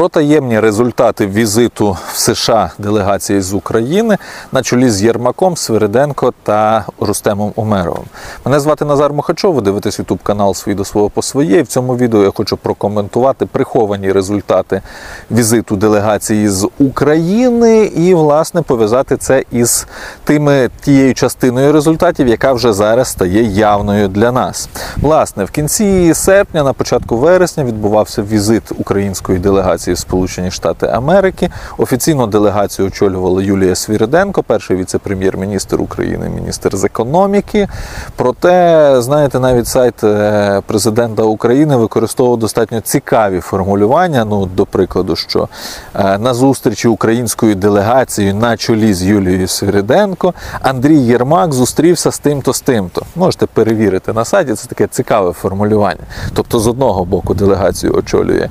Про таємні результати візиту в США делегації з України на чолі з Єрмаком, Свириденко та Рустемом Умеровим. Мене звати Назар Мухачов, ви дивитесь ютуб-канал «Свій до свого по своє». І в цьому відео я хочу прокоментувати приховані результати візиту делегації з України і, власне, пов'язати це із тією частиною результатів, яка вже зараз стає явною для нас. Власне, в кінці серпня, на початку вересня відбувався візит української делегації в Сполучені Штати Америки. Офіційно делегацію очолювала Юлія Свириденко, перший віце-прем'єр-міністр України, міністр з економіки. Проте, знаєте, навіть сайт президента України використовував достатньо цікаві формулювання. До прикладу, що на зустрічі української делегації на чолі з Юлією Свириденко Андрій Єрмак зустрівся з тим-то, з тим-то. Можете перевірити на сайті, це таке цікаве формулювання. Тобто, з одного боку делегацію очолює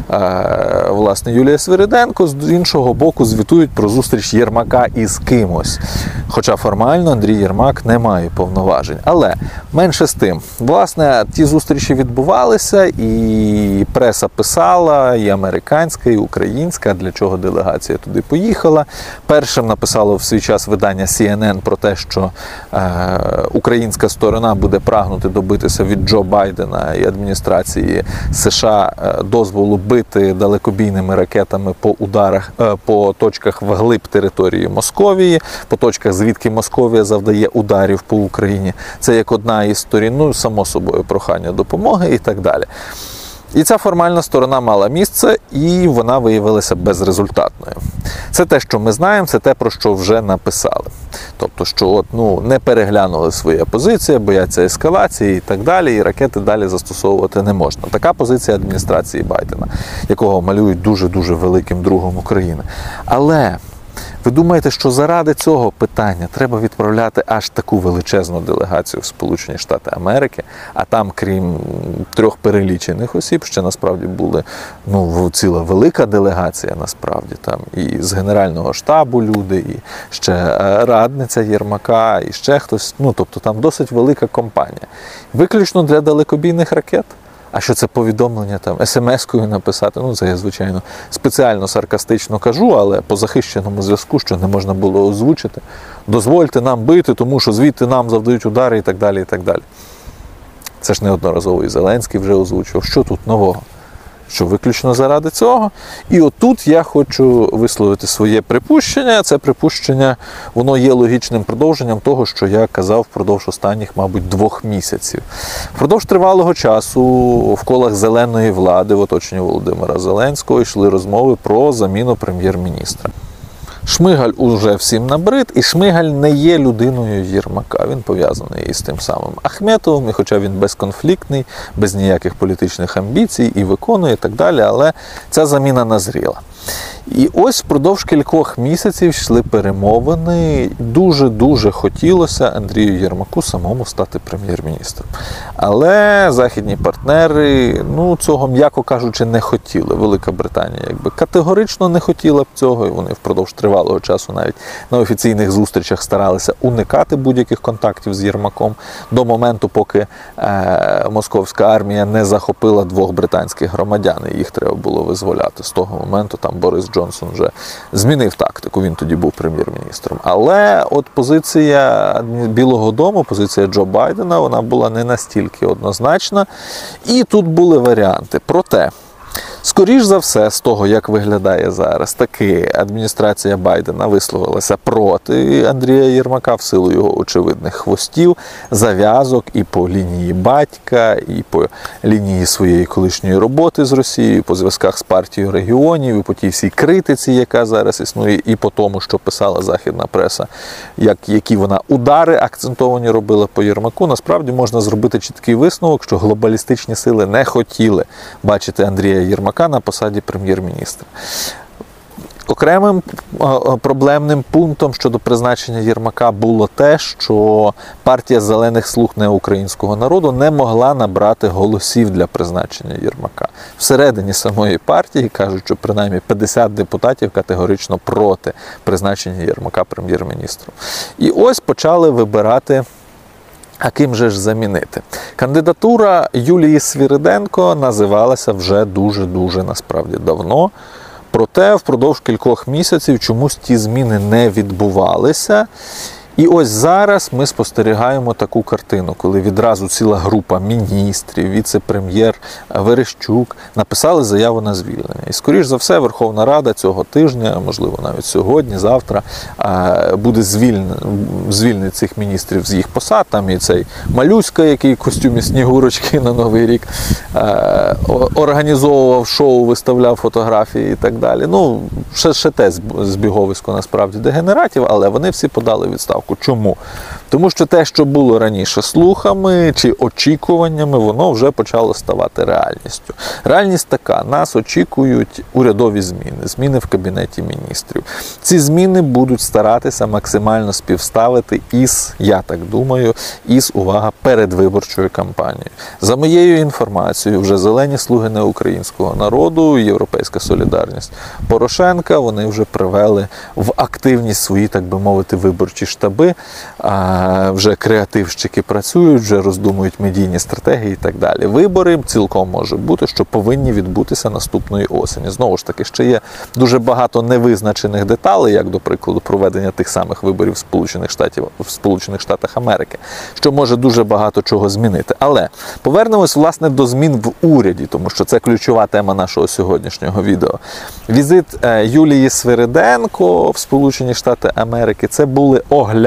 власне Юлія Свириденко, з іншого боку звітують про зустріч Єрмака із кимось. Хоча формально Андрій Єрмак не має повноважень. Але менше з тим, власне, ті зустрічі відбувалися, і преса писала, і американська, і українська, для чого делегація туди поїхала. Першим написало в свій час видання CNN про те, що українська сторона буде прагнути добитися від Джо Байдена і адміністрації США дозволу бити далекобійними ракетами по точках вглиб території Московії, по точках, звідки Московія завдає ударів по Україні. Це як одна із сторін, само собою, прохання допомоги і так далі. І ця формальна сторона мала місце, і вона виявилася безрезультатною. Це те, що ми знаємо, це те, про що вже написали. Тобто, що не переглянули свої позиції, бояться ескалації і так далі, і ракети далі застосовувати не можна. Така позиція адміністрації Байдена, якого малюють дуже-дуже великим другом України. Але ви думаєте, що заради цього питання треба відправляти аж таку величезну делегацію в Сполучені Штати Америки, а там, крім 3 перелічених осіб, ще насправді були ціла велика делегація, насправді, там і з Генерального штабу люди, і ще радниця Єрмака, і ще хтось, тобто там досить велика компанія. Виключно для далекобійних ракет. А що це повідомлення там смс-кою написати? Це я, звичайно, спеціально саркастично кажу, але по захищеному зв'язку, що не можна було озвучити. Дозвольте нам бити, тому що звідти нам завдають удари і так далі, і так далі. Це ж неодноразово і Зеленський вже озвучував. Що тут нового? Що виключно заради цього. І отут я хочу висловити своє припущення. Це припущення, воно є логічним продовженням того, що я казав впродовж останніх, мабуть, 2 місяців. Впродовж тривалого часу в колах зеленої влади, в оточенні Володимира Зеленського, йшли розмови про заміну прем'єр-міністра. Шмигаль уже всім набрид, і Шмигаль не є людиною Єрмака. Він пов'язаний із тим самим Ахметовим, і хоча він безконфліктний, без ніяких політичних амбіцій, і виконує, і так далі, але ця заміна назріла. І ось впродовж кількох місяців йшли перемовини. Дуже-дуже хотілося Андрію Єрмаку самому стати прем'єр-міністром. Але західні партнери, цього, м'яко кажучи, не хотіли. Велика Британія категорично не хотіла б цього, і вони впродовж тривалого часу навіть на офіційних зустрічах старалися уникати будь-яких контактів з Єрмаком до моменту, поки московська армія не захопила 2 британських громадян, і їх треба було визволяти. З того моменту там Борис Джонсон вже змінив тактику, він тоді був прем'єр-міністром. Але от позиція Білого дому, позиція Джо Байдена, вона була не настільки однозначна. І тут були варіанти. Проте, скоріш за все, з того, як виглядає зараз, таки адміністрація Байдена висловилася проти Андрія Єрмака в силу його очевидних хвостів, зав'язок і по лінії батька, і по лінії своєї колишньої роботи з Росією, і по зв'язках з партією регіонів, і по тій всій критиці, яка зараз існує, і по тому, що писала західна преса, які вона удари акцентовані робила по Єрмаку. Насправді можна зробити чіткий висновок, що глобалістичні сили не хотіли бачити Андрія Єрмака на посаді прем'єр-міністра. Окремим проблемним пунктом щодо призначення Єрмака було те, що партія Зелених слуг неукраїнського народу не могла набрати голосів для призначення Єрмака. Всередині самої партії кажуть, що принаймні 50 депутатів категорично проти призначення Єрмака прем'єр-міністром. І ось почали вибирати, а ким же ж замінити. Кандидатура Юлії Свириденко називалася вже дуже-дуже насправді давно. Проте впродовж кількох місяців чомусь ті зміни не відбувалися. І ось зараз ми спостерігаємо таку картину, коли відразу ціла група міністрів, віце-прем'єр Верещук написали заяву на звільнення. І, скоріш за все, Верховна Рада цього тижня, можливо, навіть сьогодні, завтра, буде звільнити цих міністрів з їх посад. Там і цей Малюська, який в костюмі Снігурочки на Новий рік організовував шоу, виставляв фотографії і так далі. Ну, ще те збіговисько, насправді, дегенератів, але вони всі подали відставку. Чому? Тому що те, що було раніше слухами чи очікуваннями, воно вже почало ставати реальністю. Реальність така: нас очікують урядові зміни в Кабінеті міністрів. Ці зміни будуть старатися максимально співставити із, я так думаю, увага, передвиборчою кампанією. За моєю інформацією, вже зелені слуги неукраїнського народу, Європейська солідарність Порошенка, вони вже привели в активність свої, так би мовити, виборчі штаби. Вже креативщики працюють, вже роздумують медійні стратегії і так далі. Вибори цілком може бути, що повинні відбутися наступної осені. Знову ж таки, ще є дуже багато невизначених деталей, як, до прикладу, проведення тих самих виборів в Сполучених Штатах Америки, що може дуже багато чого змінити. Але повернемось, власне, до змін в уряді, тому що це ключова тема нашого сьогоднішнього відео. Візит Юлії Свириденко в Сполучені Штати Америки – це були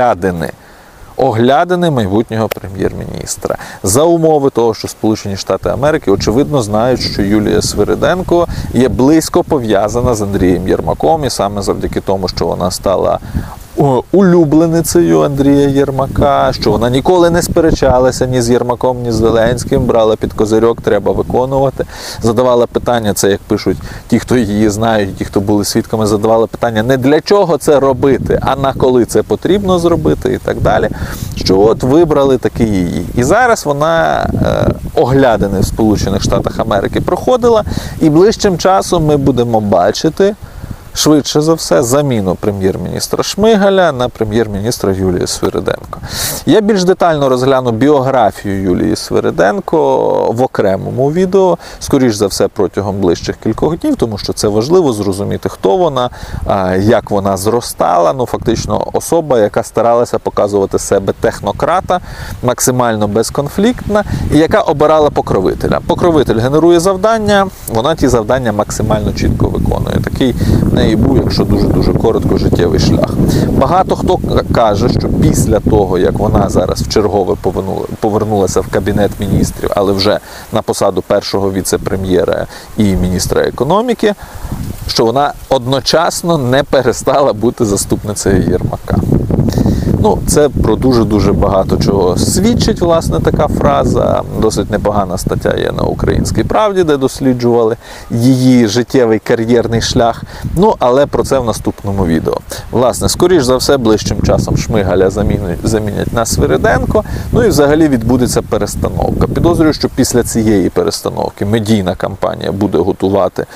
оглядини майбутнього прем'єр-міністра. За умови того, що Сполучені Штати Америки, очевидно, знають, що Юлія Свириденко є близько пов'язана з Андрієм Єрмаком, і саме завдяки тому, що вона стала улюбленицею Андрія Єрмака, що вона ніколи не сперечалася ні з Єрмаком, ні з Зеленським, брала під козирьок, треба виконувати. Задавала питання, це як пишуть ті, хто її знають, ті, хто були свідками, задавали питання не для чого це робити, а на коли це потрібно зробити і так далі. Що от вибрали таки її. І зараз вона оглядини в Сполучених Штатах Америки проходила, і ближчим часом ми будемо бачити, швидше за все, заміну прем'єр-міністра Шмигаля на прем'єр-міністра Юлії Свириденко. Я більш детально розгляну біографію Юлії Свириденко в окремому відео, скоріш за все, протягом ближчих кількох днів, тому що це важливо зрозуміти, хто вона, як вона зростала. Ну, фактично, особа, яка старалася показувати себе технократа, максимально безконфліктна, і яка обирала покровителя. Покровитель генерує завдання, вона ті завдання максимально чітко виконує. Такий і був, якщо дуже-дуже коротко, життєвий шлях. Багато хто каже, що після того, як вона зараз вчергове повернулася в Кабінет міністрів, але вже на посаду першого віце-прем'єра і міністра економіки, що вона одночасно не перестала бути заступницею Єрмака. Ну, це про дуже-дуже багато чого свідчить, власне, така фраза. Досить непогана стаття є на «Українській правді», де досліджували її життєвий кар'єрний шлях. Ну, але про це в наступному відео. Власне, скоріш за все, ближчим часом Шмигаля замінять на Свириденко. Ну і взагалі відбудеться перестановка. Підозрюю, що після цієї перестановки медійна кампанія буде готувати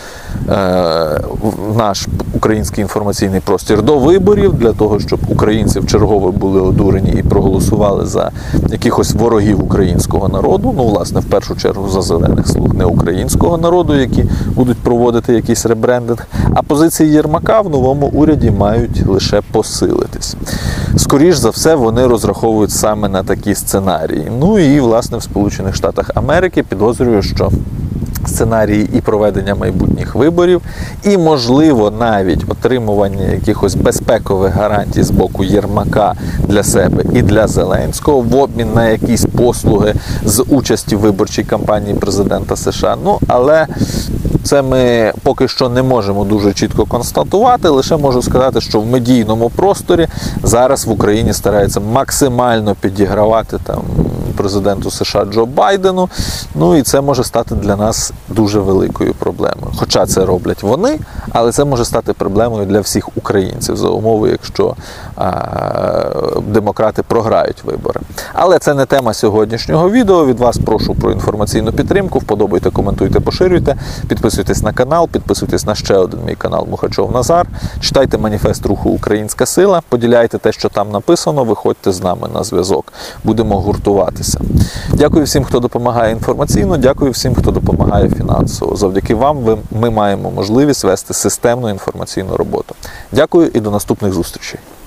наш український інформаційний простір до виборів, для того, щоб українці вчергове були одурені і проголосували за якихось ворогів українського народу, ну, власне, в першу чергу за зелених слуг неукраїнського народу, які будуть проводити якийсь ребрендинг, а позиції Єрмака в новому уряді мають лише посилитись. Скоріш за все, вони розраховують саме на такі сценарії. Ну і, власне, в Сполучених Штатах Америки підозрюю, що сценарії і проведення майбутніх виборів, і, можливо, навіть отримування якихось безпекових гарантій з боку Єрмака для себе і для Зеленського в обмін на якісь послуги з участі в виборчій кампанії президента США. Ну, але це ми поки що не можемо дуже чітко констатувати, лише можу сказати, що в медійному просторі зараз в Україні стараються максимально підігравати там президенту США Джо Байдену, ну і це може стати для нас дуже великою проблемою. Хоча це роблять вони, але це може стати проблемою для всіх українців за умови, якщо демократи програють вибори. Але це не тема сьогоднішнього відео. Від вас прошу про інформаційну підтримку. Вподобайте, коментуйте, поширюйте. Підписуйтесь на канал, підписуйтесь на ще один мій канал Мухачов Назар. Читайте маніфест руху «Українська сила», поділяйте те, що там написано, виходьте з нами на зв'язок. Будемо гуртуватися. відбутися. Дякую всім, хто допомагає інформаційно, дякую всім, хто допомагає фінансово. Завдяки вам ми маємо можливість вести системну інформаційну роботу. Дякую і до наступних зустрічей.